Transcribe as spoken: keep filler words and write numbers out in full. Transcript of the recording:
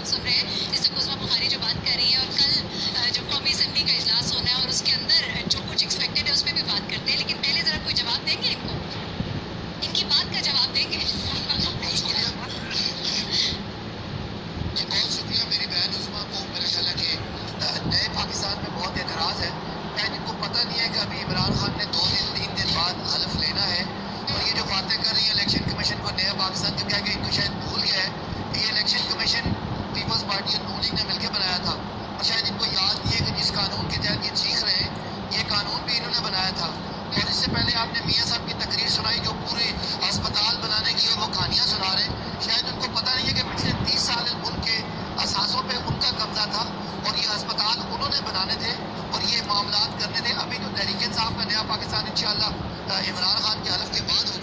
आप सुन रहे हैं इस तक उस्मा बुखारी जो बात कर रही है, और कल जो कौमी असम्बली का इजलास होना है और उसके अंदर जो कुछ एक्सपेक्टेड है उस पर भी बात करते हैं। लेकिन पहले ज़रा कोई जवाब देंगे इनको, इनकी बात का जवाब देंगे। बहुत शुक्रिया, बहुत शुक्रिया मेरी बहन उस्मा को। मेरा ख्याल है कि नए पाकिस्तान में बहुत एतराज़ है। शायद इनको पता नहीं है कि अभी इमरान खान ने दो दिन तीन दिन बाद हलफ लेना है, और ये जो बातें कर रही है इलेक्शन कमीशन को नया पाकिस्तान का कह के इनको शायद भूल गया है कि ये इलेक्शन कमीशन पीपल्स पार्टी और नून लीग ने मिलकर बनाया था, और शायद इनको याद नहीं है कि जिस कानून के तहत ये चीख रहे हैं ये कानून भी इन्होंने बनाया था। और इससे पहले आपने मियाँ साहब की तकरीर सुनाई जो पूरे अस्पताल बनाने की, और वो कहानियाँ सुना रहे हैं। शायद उनको पता नहीं है कि पिछले तीस साल मुल्क के असासों पे उनका कब्जा था, और ये अस्पताल उन्होंने बनाने थे और ये मामलात करने थे। अभी जो तहरीक इंसाफ का नया पाकिस्तान इंशाअल्लाह इमरान खान के हलफ के बाद